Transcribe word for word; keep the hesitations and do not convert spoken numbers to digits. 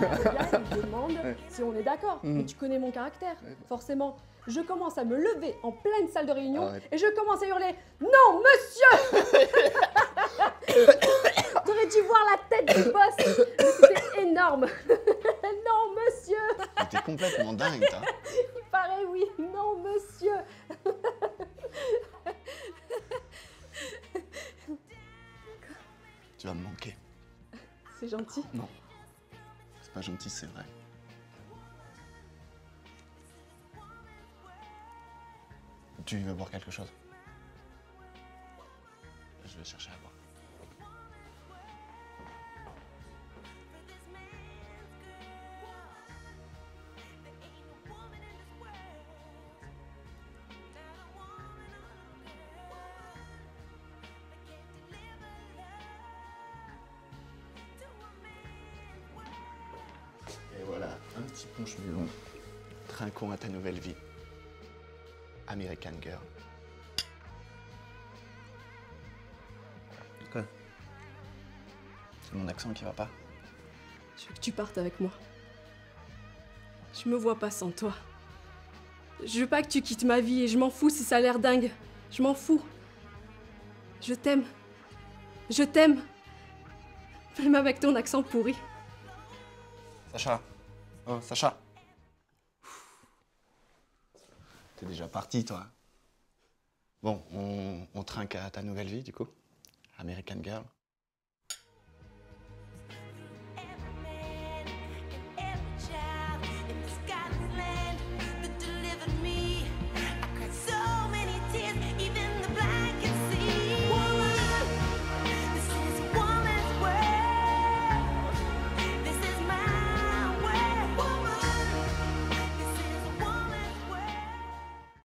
Le gars, il demande Ouais. si on est d'accord. Mhm. Mais tu connais mon caractère, Ouais. forcément. Je commence à me lever en pleine salle de réunion Arrête. et je commence à hurler « Non, monsieur !» T'aurais dû voir la tête du boss, mais c'était énorme. Non, monsieur. Mais t'es complètement dingue, toi. Il paraît, oui. Non, monsieur. Tu vas me manquer. C'est gentil. Non. C'est pas gentil, c'est vrai. Tu veux boire quelque chose? Je vais chercher à boire. Et voilà, un petit punch melon. Trinquons à ta nouvelle vie. American Girl. Quoi? C'est mon accent qui va pas? Je veux que tu partes avec moi. Je me vois pas sans toi. Je veux pas que tu quittes ma vie et je m'en fous si ça a l'air dingue. Je m'en fous. Je t'aime. Je t'aime. Même avec ton accent pourri. Sacha. Oh, Sacha. T'es déjà parti, toi. Bon, on, on trinque à ta nouvelle vie, du coup. American Girl.